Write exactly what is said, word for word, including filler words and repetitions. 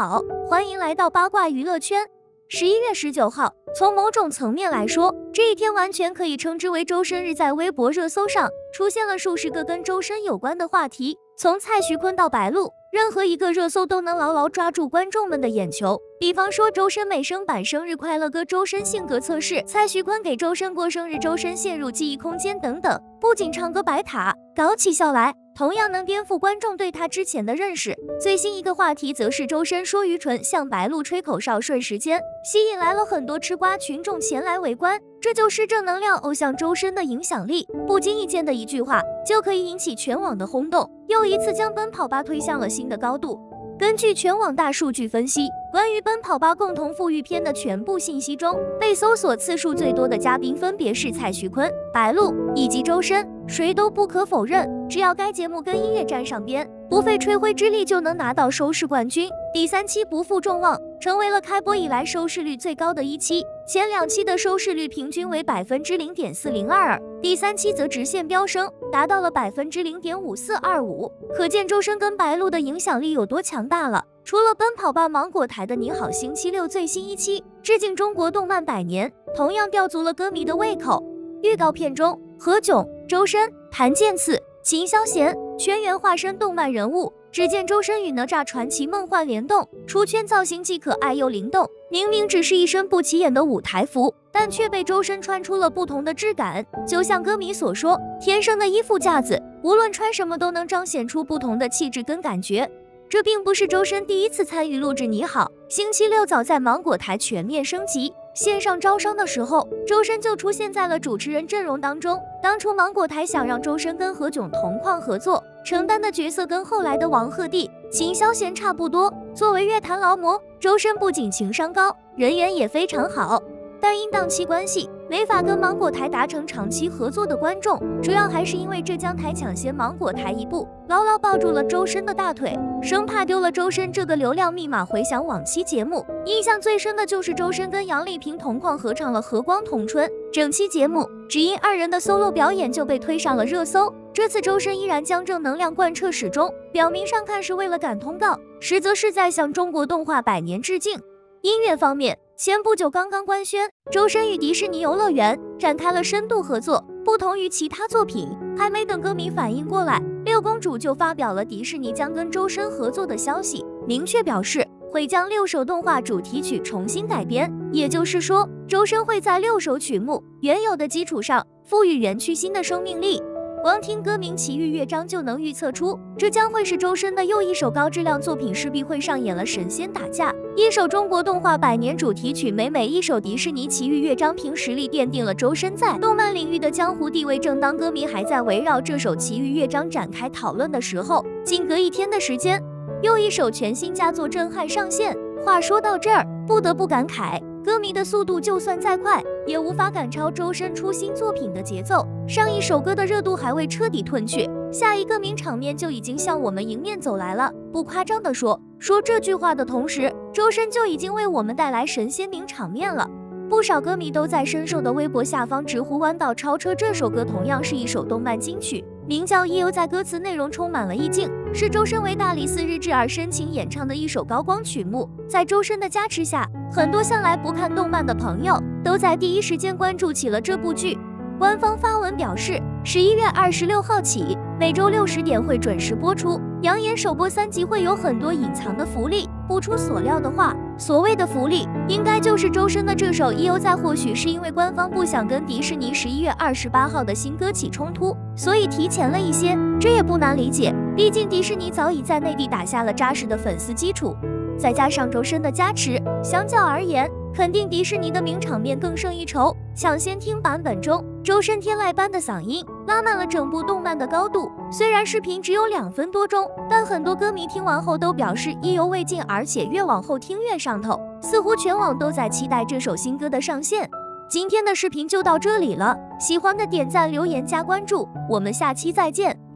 好，欢迎来到八卦娱乐圈。十一月十九号，从某种层面来说，这一天完全可以称之为周深日。在微博热搜上出现了数十个跟周深有关的话题，从蔡徐坤到白鹿，任何一个热搜都能牢牢抓住观众们的眼球。比方说周深美声版生日快乐歌、周深性格测试、蔡徐坤给周深过生日、周深陷入记忆空间等等，不仅唱歌白塔，搞起笑来同样能颠覆观众对他之前的认识。最新一个话题则是周深说愚蠢向白鹿吹口哨，瞬时间吸引来了很多吃瓜群众前来围观。这就是正能量偶像周深的影响力，不经意间的一句话就可以引起全网的轰动，又一次将奔跑吧推向了新的高度。根据全网大数据分析，关于奔跑吧共同富裕篇的全部信息中，被搜索次数最多的嘉宾分别是蔡徐坤、白鹿以及周深。谁都不可否认，只要该节目跟音乐沾上边，不费吹灰之力就能拿到收视冠军。第三期不负众望，成为了开播以来收视率最高的一期，前两期的收视率平均为百分之零点四零二，第三期则直线飙升，达到了百分之零点五四二五。可见周深跟白鹿的影响力有多强大了。除了奔跑吧，芒果台的你好星期六最新一期致敬中国动漫百年，同样吊足了歌迷的胃口。预告片中，何炅、周深、谭健次、秦霄贤全员化身动漫人物。只见周深与哪吒传奇梦幻联动，出圈造型既可爱又灵动。明明只是一身不起眼的舞台服，但却被周深穿出了不同的质感。就像歌迷所说，天生的衣服架子，无论穿什么都能彰显出不同的气质跟感觉。这并不是周深第一次参与录制你好星期六，早在芒果台全面升级线上招商的时候，周深就出现在了主持人阵容当中。当初芒果台想让周深跟何炅同框合作，承担的角色跟后来的王鹤棣、秦霄贤差不多。作为乐坛劳模，周深不仅情商高，人缘也非常好，但因档期关系，没法跟芒果台达成长期合作的观众，主要还是因为浙江台抢先芒果台一步，牢牢抱住了周深的大腿，生怕丢了周深这个流量密码。回想往期节目，印象最深的就是周深跟杨丽萍同框合唱了《和光同春》，整期节目只因二人的 solo 表演就被推上了热搜。这次周深依然将正能量贯彻始终，表面上看是为了赶通告，实则是在向中国动画百年致敬。音乐方面，前不久刚刚官宣，周深与迪士尼游乐园展开了深度合作。不同于其他作品，还没等歌迷反应过来，六公主就发表了迪士尼将跟周深合作的消息，明确表示会将六首动画主题曲重新改编，也就是说，周深会在六首曲目原有的基础上赋予原曲新的生命力。光听歌名《奇遇乐章》就能预测出，这将会是周深的又一首高质量作品，势必会上演了神仙打架，一首中国动画百年主题曲，每每一首迪士尼奇遇乐章，凭实力奠定了周深在动漫领域的江湖地位。正当歌迷还在围绕这首奇遇乐章展开讨论的时候，仅隔一天的时间，又一首全新佳作震撼上线。话说到这儿，不得不感慨，歌迷的速度就算再快，也无法赶超周深出新作品的节奏。上一首歌的热度还未彻底褪去，下一个名场面就已经向我们迎面走来了。不夸张地说，说这句话的同时，周深就已经为我们带来神仙名场面了。不少歌迷都在深受的微博下方直呼弯道超车。这首歌同样是一首动漫金曲，名叫《一游》，在歌词内容充满了意境，是周深为大理寺日志而深情演唱的一首高光曲目。在周深的加持下，很多向来不看动漫的朋友都在第一时间关注起了这部剧。官方发文表示，十一月二十六号起，每周六十点会准时播出，扬言首播三集会有很多隐藏的福利。不出所料的话，所谓的福利应该就是周深的这首《一游》在。或许是因为官方不想跟迪士尼十一月二十八号的新歌起冲突，所以提前了一些，这也不难理解，毕竟迪士尼早已在内地打下了扎实的粉丝基础，再加上周深的加持，相较而言，肯定迪士尼的名场面更胜一筹。抢先听版本中，周深天籁般的嗓音拉满了整部动漫的高度。虽然视频只有两分多钟，但很多歌迷听完后都表示意犹未尽，而且越往后听越上头，似乎全网都在期待这首新歌的上线。今天的视频就到这里了，喜欢的点赞、留言、加关注，我们下期再见。